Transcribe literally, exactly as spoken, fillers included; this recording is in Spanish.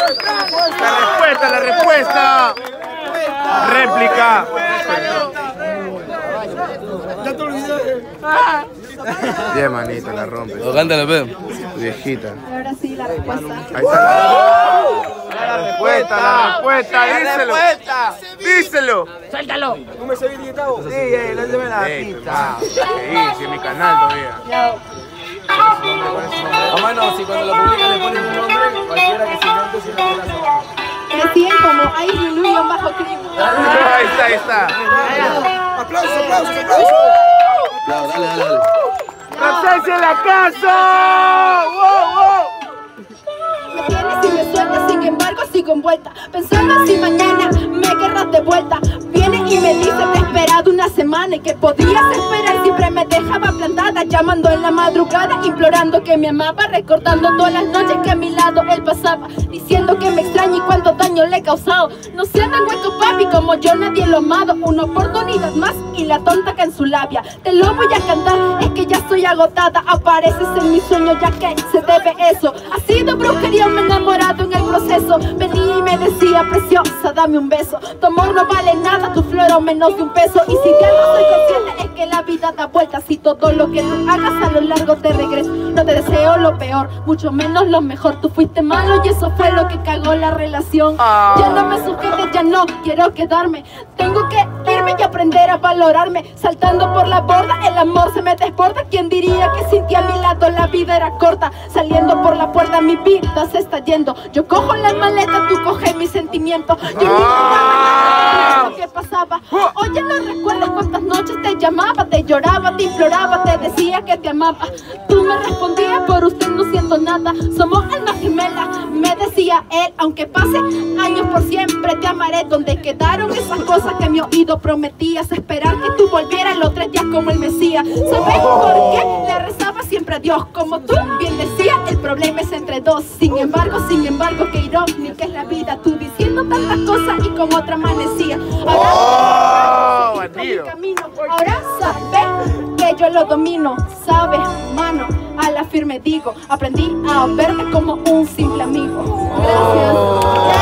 La respuesta, la respuesta. Réplica. Ya te olvidé. Bien, manito, la rompe. Cántale, pe. Viejita. Ahora sí, la respuesta. Ahí está la, la respuesta, la respuesta, díselo. Díselo. Suéltalo. ¿No me seguís Gustavo? Sí, eh, lánzame la pista. Sí, en mi canal todavía. A mano, si cuando lo publican le ponen un nombre, cualquiera que se invente si no la zona. Me siguen como hay Luluyo bajo crimen. Ahí está, ahí está. Aplausos, aplausos, aplausos. Dale, dale, dale. ¡Presencia en la casa! ¡Wow, wow! Me tienes y me sueltas, sin embargo sigo envuelta, pensando si mañana me querrás de vuelta. Viene y me dice te he esperado una semana y que podías esperar, siempre me dejaba plantada, llamando en la madrugada, implorando que me amaba, recordando todas las noches que a mi lado él pasaba, diciendo que me extraña y cuánto daño le he causado. No seas tan hueco papi, como yo nadie lo amado, una oportunidad más y la tonta que en su labia. Te lo voy a cantar, es que ya estoy agotada, apareces en mi sueño ya que se debe eso. Ha sido brujería, me he enamorado en el proceso, venía y me decía preciosa, dame un beso, tu amor no vale nada, tu flor o menos de un peso. Y si ya no soy consciente es que la vida da vueltas y todo lo que tú hagas a lo largo te regresa. No te deseo lo peor, mucho menos lo mejor, tú fuiste malo y eso fue lo que cagó la relación. Ya no me sujetes, ya no quiero quedarme, tengo que irme y aprender a valorarme. Saltando por la borda, el amor se me desborda, ¿quién diría que sin ti a mi lado la vida era corta? Saliendo por la puerta mi vida se está yendo, yo cojo la maleta, tú coges mis sentimientos. Yo ni lo que pasaba. Oye, no recuerdas cuántas noches te llamaba, te lloraba, te imploraba, te decía que te amaba. Tú me respondías, por usted no siento nada, somos almas gemelas, me decía él. Aunque pase años por siempre te amaré. Donde quedaron esas cosas que mi oído prometías? Esperar que tú volvieras los tres días como el Mesías. ¿Sabes por qué? Le rezaba siempre a Dios, como tú bien decías, el problema es entre dos. Sin embargo, sin embargo, qué irónica es la vida, tú diciendo tantas cosas y con otra amanecía. Ahora, Oh, mi camino, ahora sabes que yo lo domino, sabes, mano, a la firme digo, aprendí a verte como un simple amigo. Gracias.